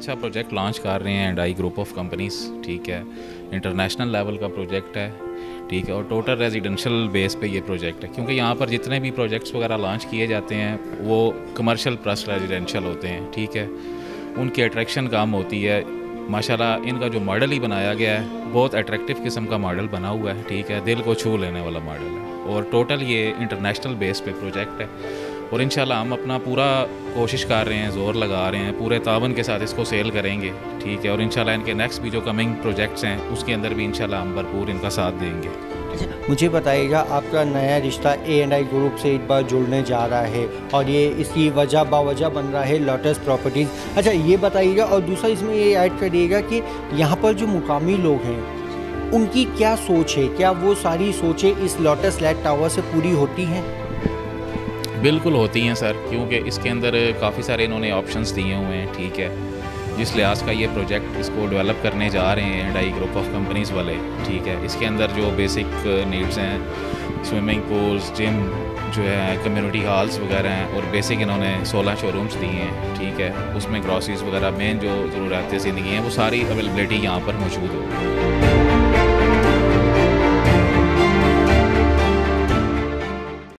अच्छा project launch कर रहे हैं एंडाई ग्रुप ऑफ कंपनीज, ठीक है। इंटरनेशनल लेवल का प्रोजेक्ट है, ठीक है, और टोटल रेजिडेंशियल बेस पे ये प्रोजेक्ट है, क्योंकि यहाँ पर जितने भी प्रोजेक्ट्स वगैरह लॉन्च किए जाते हैं वो कमर्शियल प्लस रेजिडेंशियल होते हैं, ठीक है। उनकी अट्रैक्शन कम होती है। माशाल्लाह इनका जो मॉडल ही बनाया गया है बहुत अट्रैक्टिव किस्म का मॉडल बना हुआ है, ठीक है, दिल को छू लेने वाला मॉडल है। और टोटल ये इंटरनेशनल बेस पे प्रोजेक्ट है और इंशाल्लाह हम अपना पूरा कोशिश कर रहे हैं, ज़ोर लगा रहे हैं, पूरे तावन के साथ इसको सेल करेंगे, ठीक है। और इंशाल्लाह इनके नेक्स्ट भी जो कमिंग प्रोजेक्ट्स हैं उसके अंदर भी इंशाल्लाह हम भरपूर इनका साथ देंगे। मुझे बताइएगा, आपका नया रिश्ता A&I ग्रुप से एक बार जुड़ने जा रहा है और ये इसकी वजह बावजह बन रहा है लोटस प्रॉपर्टीज़। अच्छा ये बताइएगा, और दूसरा इसमें ये ऐड करिएगा कि यहाँ पर जो मुकामी लोग हैं उनकी क्या सोच है, क्या वो सारी सोचें इस लोटस लाइट टावर से पूरी होती हैं? बिल्कुल होती हैं सर, क्योंकि इसके अंदर काफ़ी सारे इन्होंने ऑप्शंस दिए हुए हैं, ठीक है। जिस लिहाज का ये प्रोजेक्ट इसको डेवलप करने जा रहे हैं एंडाई ग्रुप ऑफ कंपनीज़ वाले, ठीक है, इसके अंदर जो बेसिक नीड्स हैं, स्विमिंग पूल्स, जिम जो है, कम्युनिटी हॉल्स वगैरह हैं, और बेसिक इन्होंने 16 शोरूम्स दिए हैं, ठीक है। उसमें ग्रॉसरीज वगैरह मेन जो ज़रूरतें ज़िंदगी हैं वो सारी अवेलेबिलिटी यहाँ पर मौजूद होगी।